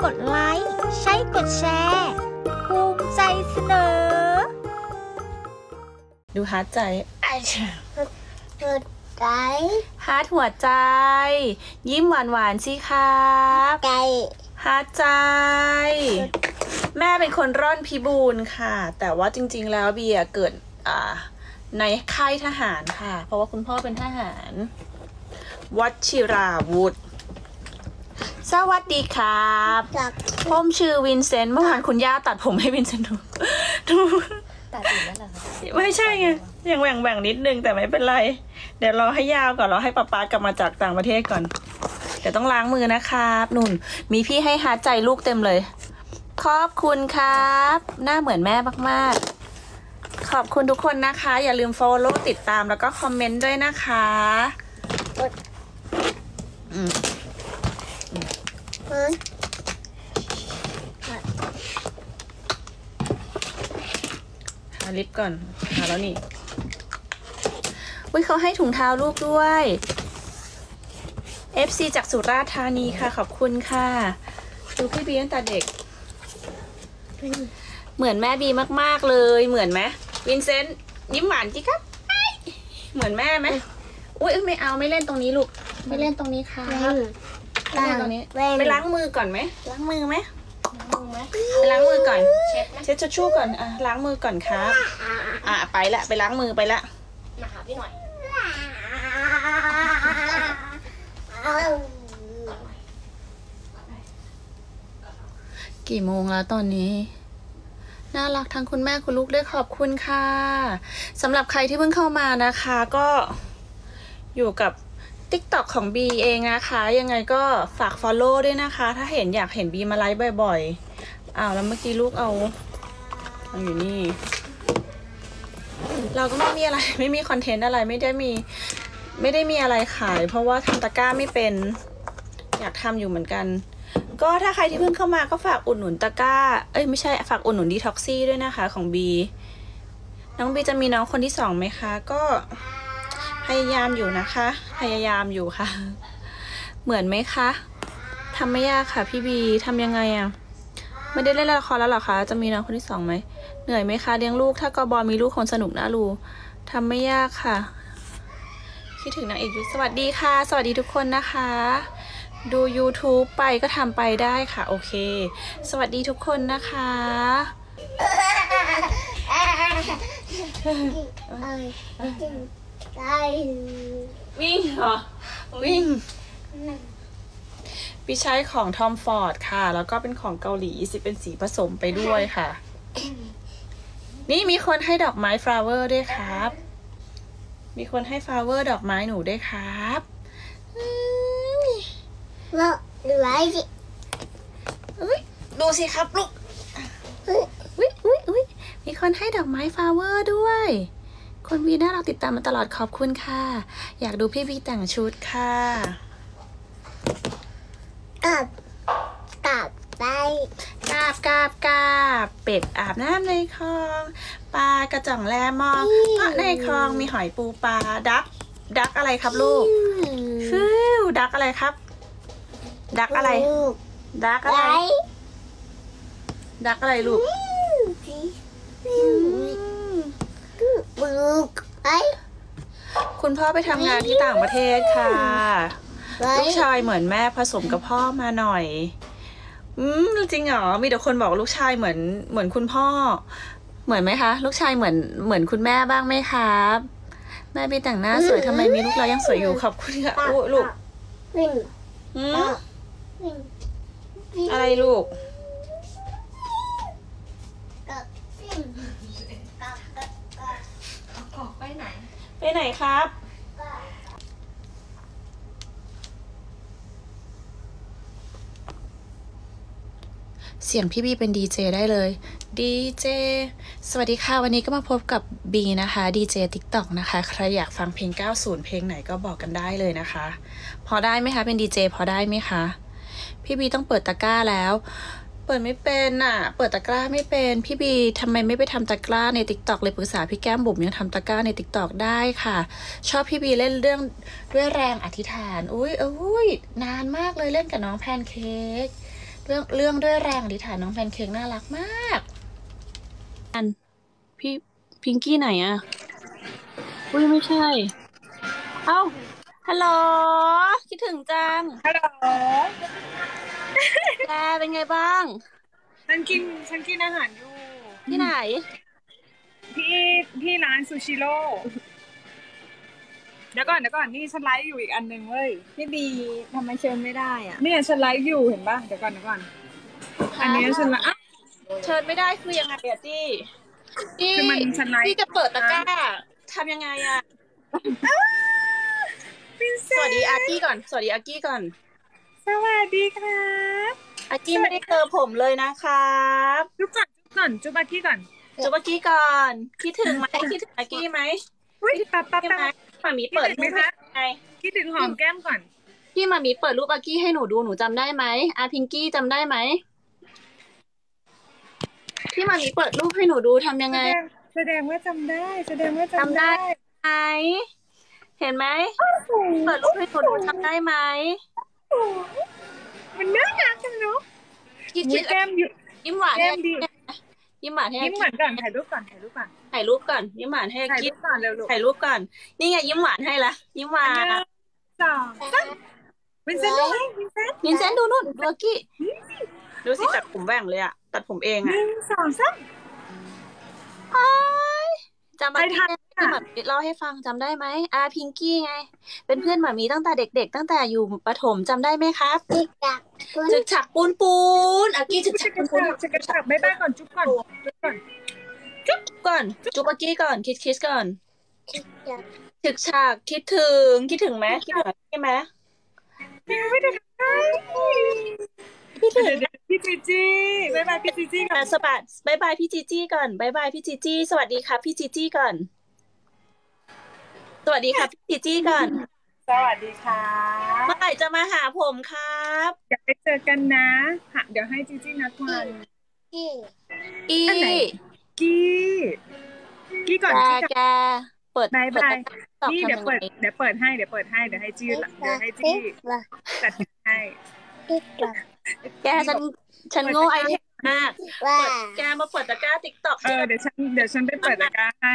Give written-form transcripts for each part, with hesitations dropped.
กดไลค์ใช้กดแชร์ภูมิใจเสนอดูฮาร์ดใจฮาร์ดหัวใจยิ้มหวานๆสิครับใจฮาร์ดใจแม่เป็นคนร่อนพิบูลค่ะแต่ว่าจริงๆแล้วเบียเกิดในค่ายทหารค่ะเพราะว่าคุณพ่อเป็นทหารวชิราวุธสวัสดีครับผมชื่อวินเซนต์เมื่อวานคุณย่าตัดผมให้วินเซนต์ดูตัดอีกแล้วเหรอไม่ใช่ไงยังแหว่งนิดนึงแต่ไม่เป็นไรเดี๋ยวรอให้ยาวก่อนรอให้ป๊ากลับมาจากต่างประเทศก่อนเดี๋ยวต้องล้างมือนะครับนุ่นมีพี่ให้ฮาร์ดใจลูกเต็มเลยขอบคุณครับหน้าเหมือนแม่มากๆขอบคุณทุกคนนะคะอย่าลืม follow ติดตามแล้วก็คอมเมนต์ด้วยนะคะหาลิปก่อนหาแล้วนี่เขาให้ถุงเท้าลูกด้วย FC จากสุราษฎร์ธานีค่ะขอบคุณค่ะดูพี่บีตั้งแต่เด็กเหมือนแม่บีมากๆเลยเหมือนไหมวินเซนต์ยิ้มหวานจิครับเหมือนแม่ไหมอุ้ยไม่เอาไม่เล่นตรงนี้ลูกไม่เล่นตรงนี้ค่ะไม่เล่นตรงนี้ไปล้างมือก่อนไหมล้างมือไหมไปล้างมือก่อนเช็ดชู่ก่อนล้างมือก่อนครับไปละไปล้างมือไปละมาหาพี่หน่อยกี่โมงแล้วตอนนี้น่ารักทั้งคุณแม่คุณลูกด้วยขอบคุณค่ะสำหรับใครที่เพิ่งเข้ามานะคะก็อยู่กับ TikTok ของบีเองนะคะยังไงก็ฝาก follow ด้วยนะคะถ้าอยากเห็นบีมาไลฟ์บ่อยๆแล้วเมื่อกี้ลูกเอาอยู่นี่เราก็ไม่มีอะไรไม่มีคอนเทนต์อะไรไม่ได้มีอะไรขายเพราะว่าทำตะกร้าไม่เป็นอยากทำอยู่เหมือนกันก็ถ้าใครที่เพิ่งเข้ามาก็ฝากอุดหนุนตะกร้าไม่ใช่ฝากอุดหนุนดีท็อกซี่ด้วยนะคะของบีน้องบีจะมีน้องคนที่2ไหมคะก็พยายามอยู่นะคะพยายามอยู่ค่ะเหมือนไหมคะทำไม่ยากค่ะพี่บีทำยังไงไม่ได้เล่นละครแล้วหรอคะจะมีน้องคนที่2ไหมเหนื่อยไหมคะเลี้ยงลูกถ้ากบมีลูกคงสนุกน่ารู้ทำไม่ยากค่ะคิดถึงนางเอกสวัสดีค่ะสวัสดีทุกคนนะคะดู YouTube ไปก็ทำไปได้ค่ะโอเคสวัสดีทุกคนนะคะวิ่งเหรอวิ่งพี่ใช้ของทอมฟอร์ดค่ะแล้วก็เป็นของเกาหลีเป็นสีผสมไปด้วยค่ะนี่มีคนให้ดอกไม้ฟลาวเวอร์ด้วยครับมีคนให้ฟลาวเวอร์ดอกไม้หนูด้วยครับแล้วดูไว้สิดูสิครับลูกอุ้ยมีคนให้ดอกไม้ฟลาวเวอร์ด้วยคนวีน่าเราติดตามมาตลอดขอบคุณค่ะอยากดูพี่บีแต่งชุดค่ะกาบเป็ดอาบน้ำในคลองปลากระจ่องแลมองเพราะในคลองมีหอยปูปลาดักอะไรครับลูกดักอะไรครับดักอะไรลูกคุณพ่อไปทำงานที่ต่างประเทศค่ะลูกชายเหมือนแม่ผสมกับพ่อมาหน่อยจริงเหรอมีแต่คนบอกลูกชายเหมือนคุณพ่อเหมือนไหมคะลูกชายเหมือนคุณแม่บ้างไหมครับแม่บีแต่งหน้าสวยทำไมมีลูกเรายังสวยอยู่ขอบคุณค่ะลูกอะไรลูกไปไหนครับเสียงพี่บีเป็นดีเจได้เลยดีเจสวัสดีค่ะวันนี้ก็มาพบกับบีนะคะดีเจ TikTok นะคะใครอยากฟังเพลง90เพลงไหนก็บอกกันได้เลยนะคะพอได้ไหมคะเป็นดีเจพอได้ไหมคะพี่บีต้องเปิดตะกร้าแล้วเปิดไม่เป็นเปิดตะกร้าไม่เป็นพี่บีทำไมไม่ไปทำตะกร้าใน TikTok เลยปรึกษาพี่แก้มบุ๋มยังทำตะกร้าใน TikTok ได้ค่ะชอบพี่บีเล่นเรื่องด้วยแรงอธิษฐานอุ้ยนานมากเลยเล่นกับน้องแพนเค้กเรื่องด้วยแรงอธิษฐานน้องแพนเค้กน่ารักมากพี่พิงกี้ไหนอะอุ้ยไม่ใช่ เอ้าฮัลโหลคิดถึงจังฮัลโหลแกเป็นไงบ้างฉันกินอาหารอยู่ที่ไหนที่ที่ร้านซูชิโร่เดี๋ยวก่อนนี่ฉันไลฟ์อยู่อีกอันหนึ่งเว้ยพี่บีทำไมเชิญไม่ได้อ่ะเนี่ยฉันไลฟ์อยู่เห็นปะเดี๋ยวก่อนอันนี้ฉันไลฟ์เชิญไม่ได้คือยังไงอะจี้คือมันฉันไลฟ์ที่จะเปิดตะกร้าทำยังไงอะสวัสดีอากี้ก่อนสวัสดีอากี้ก่อนสวัสดีครับอากี้ไม่ได้เจอผมเลยนะครับจุ๊บอากี้ก่อนจุ๊บอากี้ก่อนคิดถึงไหมคิดถึงอากี้ไหมอุ้ยปั๊บหมามีเปิดรูปไงคิดถึงหอมแก้มก่อนพี่หมามีเปิดรูปอากี้ให้หนูดูหนูจำได้ไหมอาพิงกี้จำได้ไหมพี่หมามีเปิดรูปให้หนูดูทำยังไงแสดงว่าจำได้ไหมเห็นไหมเปิดรูปให้หนูดูทำได้ไหมมันน่ารักจังเนาะคิดแก้มยิ้มหวานแก้มดียิ้มหวานให้ยิ้มหวานก่อนถ่ายรูปก่อนยิ้มหวานให้ถ่ายรูปก่อนเร็วถ่ายรูปก่อนนี่ไงยิ้มหวานให้ละยิ้มหวานวินเซนต์ดูนู่นดูกี้ดูสิตัดผมแหว่งเลยอะตัดผมเองอะจำอากี้ที่หมามีเล่าให้ฟังจำได้ไหมพิงกี้ไงเป็นเพื่อนหมามีตั้งแต่เด็กๆตั้งแต่อยู่ประถมจำได้ไหมครับจึกฉักปูนอากี้จึกฉักปูนบ๊ายบายก่อนจุ๊บก่อนจุ๊บอากี้ก่อนคิสก่อนจึกฉักคิดถึงไหมคิดถึงใช่ไหมไม่ได้พี่จีจี้บ๊ายบายพี่จีจี้ก่อนสวัสดีบ๊ายบายพี่จีจี้ก่อนบ๊ายบายพี่จีจี้สวัสดีครับพี่จีจี้ก่อนสวัสดีครับพี่จีจี้ก่อนสวัสดีค่ะเมื่อไหร่จะมาหาผมครับอยากไปเจอกันนะเดี๋ยวให้จีจี้นัดวันกี้ก่อนแกเปิดนี่เดี๋ยวเปิดให้เดี๋ยวให้จี้จัดให้แกฉันโง่ไอเทมมากแกมาเปิดตะกร้าติ๊กต็อกเดี๋ยวฉันไปเปิดตะกร้าให้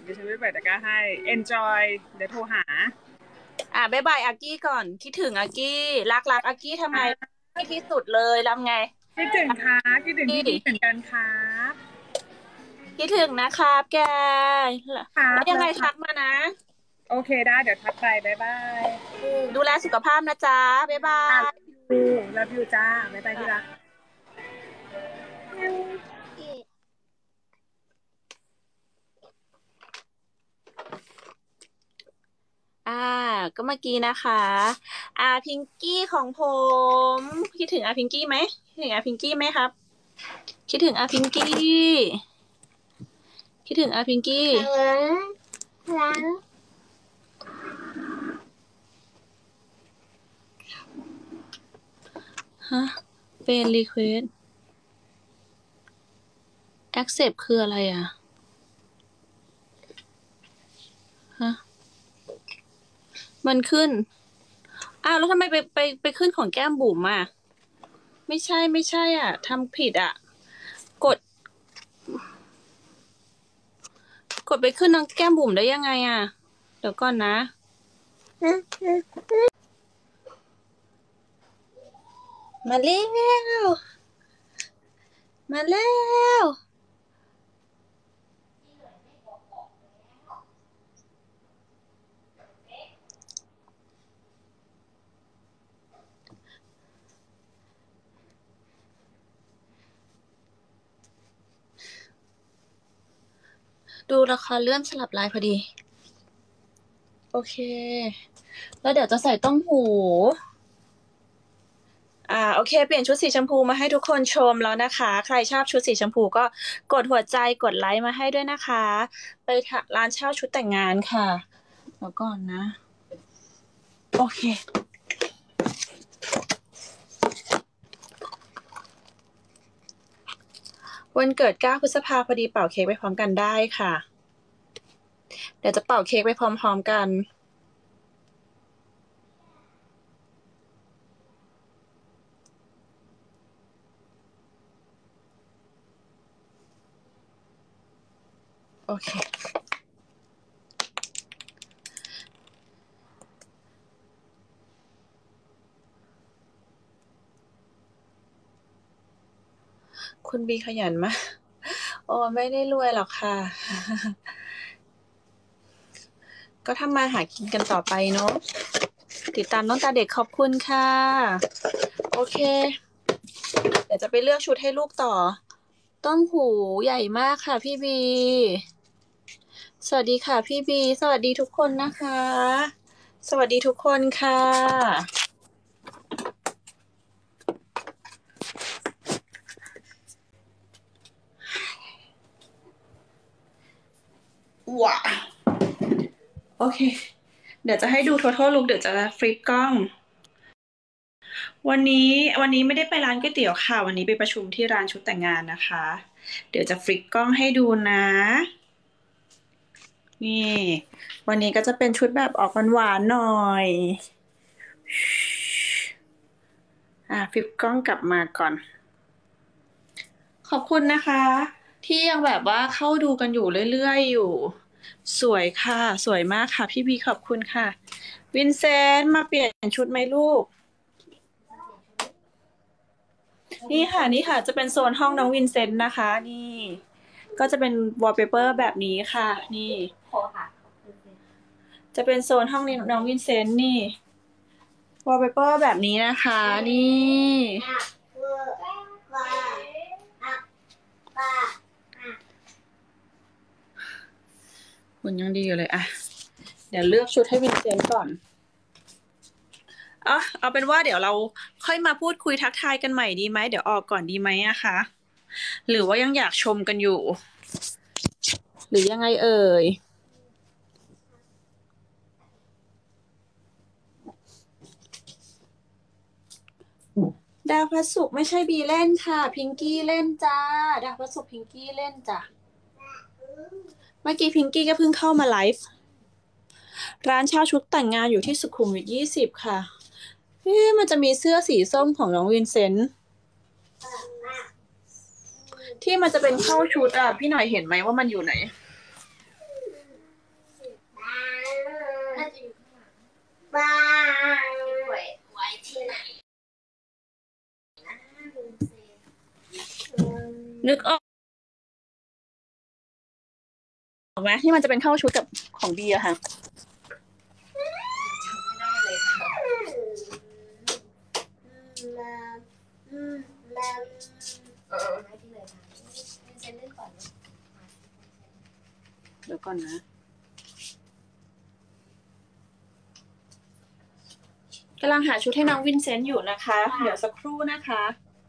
enjoy เดี๋ยวโทรหาบ๊ายบายอากี้ก่อนคิดถึงอากี้รักอากี้ทำไมที่สุดเลยทำไงคิดถึงค่ะคิดถึงพี่เหมือนกันค่ะคิดถึงนะครับแกแล้วยังไงทักมานะโอเคได้เดี๋ยวทักไปบ๊ายบายดูแลสุขภาพนะจ๊ะบ๊ายบายรับอยู่จ้าบ๊ายบายที่รักก็เมื่อกี้นะคะพิงกี้ของผมคิดถึงพิงกี้ไหมคิดถึงพิงกี้ไหมครับคิดถึงพิงกี้คิดถึงพิงกี้ฮะเป็นรีเควสaccept คืออะไรอ่ะฮะมันขึ้นแล้วทำไมไปขึ้นของแก้มบุ๋มอ่ะไม่ใช่อ่ะทำผิดอ่ะกดไปขึ้นน้องแก้มบุ๋มได้ยังไงอ่ะเดี๋ยวก่อนนะมาแล้วดูละครเลื่อนสลับไลน์พอดีโอเคแล้วเดี๋ยวจะใส่ต้มหูโอเคเปลี่ยนชุดสีชมพูมาให้ทุกคนชมแล้วนะคะใครชอบชุดสีชมพูก็กดหัวใจกดไลค์มาให้ด้วยนะคะไปร้านเช่าชุดแต่งงานค่ะแล้วก่อนนะโอเควันเกิด9 พฤษภาคมพอดีเป่าเค้กไปพร้อมกันได้ค่ะเดี๋ยวจะเป่าเค้กไปพร้อมๆกันโอเคคุณบีขยันมากโอ้ไม่ได้รวยหรอกค่ะ ก็ทำมาหากินกันต่อไปเนาะติดตามน้องตาเด็กขอบคุณค่ะโอเคเดี๋ยวจะไปเลือกชุดให้ลูกต่อต้มหูใหญ่มากค่ะพี่บีสวัสดีค่ะพี่บีสวัสดีทุกคนนะคะสวัสดีทุกคนค่ะว้าโอเคเดี๋ยวจะให้ดู total look เดี๋ยวจะฟลิปกล้องวันนี้ไม่ได้ไปร้านก๋วยเตี๋ยวค่ะวันนี้ไปประชุมที่ร้านชุดแต่งงานนะคะเดี๋ยวจะฟลิปกล้องให้ดูนะนี่วันนี้ก็จะเป็นชุดแบบออกหวานๆหน่อยฟลิปกล้องกลับมาก่อนขอบคุณนะคะที่ยังแบบว่าเข้าดูกันอยู่เรื่อยๆอยู่สวยค่ะสวยมากค่ะพี่บีขอบคุณค่ะวินเซนต์มาเปลี่ยนชุดไหมลูกนี่ค่ะจะเป็นโซนห้องน้องวินเซนต์นะคะนี่ก็จะเป็นวอลเปเปอร์แบบนี้ค่ะนี่จะเป็นโซนห้องนี้น้องวินเซนต์นี่วอลเปเปอร์แบบนี้นะคะนี่คุณยังดีอยู่เลยอะเดี๋ยวเลือกชุดให้วินเซนต์ก่อนเอาเป็นว่าเดี๋ยวเราค่อยมาพูดคุยทักทายกันใหม่ดีไหมเดี๋ยวออกก่อนดีไหมอะคะหรือว่ายังอยากชมกันอยู่หรือยังไงเอ่ยดาวพระศุกร์ไม่ใช่บีเล่นค่ะพิงกี้เล่นจ้าดาวพระศุกร์พิงกี้เล่นจ้ะเมื่อกี้พิงกี้ก็เพิ่งเข้ามาไลฟ์ร้านเช่าชุดแต่งงานอยู่ที่สุขุมวิท20ค่ะมันจะมีเสื้อสีส้มของน้องวินเซนต์ที่มันจะเป็นเข้าชุดพี่หน่อยเห็นไหมว่ามันอยู่ไหนบ้าไว้ที่ไหนนึกออกไหมที่มันจะเป็นเข้าชุดกับของบีอะค่ะเดี๋ยวก่อนนะกำลังหาชุดให้น้องวินเซนต์อยู่นะคะเดี๋ยวสักครู่นะคะ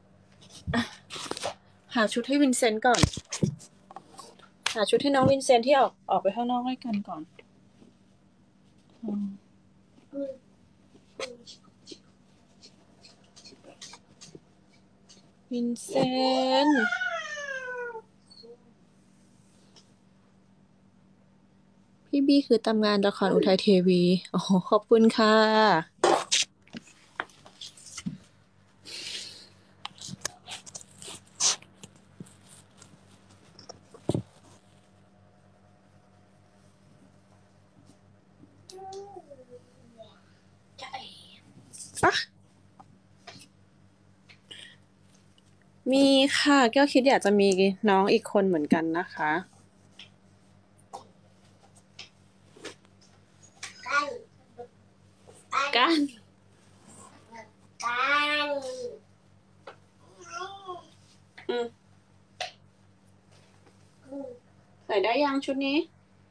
หาชุดให้วินเซนต์ก่อนหาชุดให้น้องวินเซนต์ที่ออกไปข้างนอกด้วยกันก่อนวินเซนต์พี่บี้คือตำนานละครอุทัยเทวีโอ้โหขอบคุณค่ะมีค่ะก็คิดอยากจะมีน้องอีกคนเหมือนกันนะคะกันใส่ได้ยังชุดนี้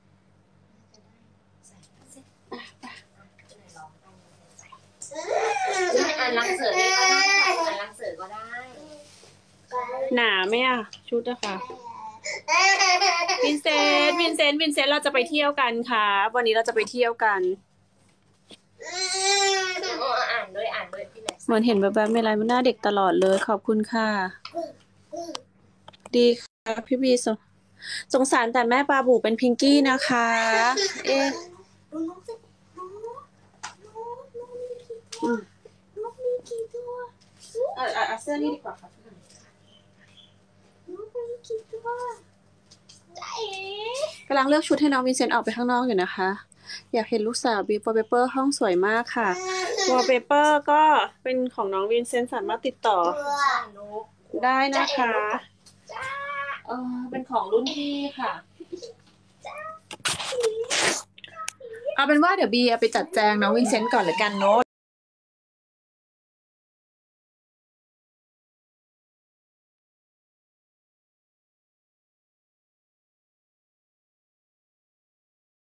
อ่านหนังสือก็ได้อ่านหนังสือก็ได้หนาไหมอะชุดอะค่ะวินเซนต์เราจะไปเที่ยวกันค่ะวันนี้เราจะไปเที่ยวกันอ่านด้วยที่ไหนเหมือนเห็นแบบไม่ไรมันหน้าเด็กตลอดเลยขอบคุณค่ะดีค่ะพี่บีสงสารแต่แม่ปลาบูเป็นพิงกี้นะคะนกมีกี่ตัวเสื้อนี่ดีกว่าค่ะนกมีกี่ตัวกำลังเลือกชุดให้น้องวินเซนต์ออกไปข้างนอกอยู่นะคะ อยากเห็นลูกสาวบีวอลเปเปอร์ห้องสวยมากค่ะวอลเปเปอร์ก็เป็นของน้องวินเซนต์สามารถติดต่อได้นะคะเป็นของรุ่นพี่ค่ะเอาเป็นว่าเดี๋ยวบีเอาไปจัดแจงน้องวินเซนต์ก่อนเลยกันเนาะ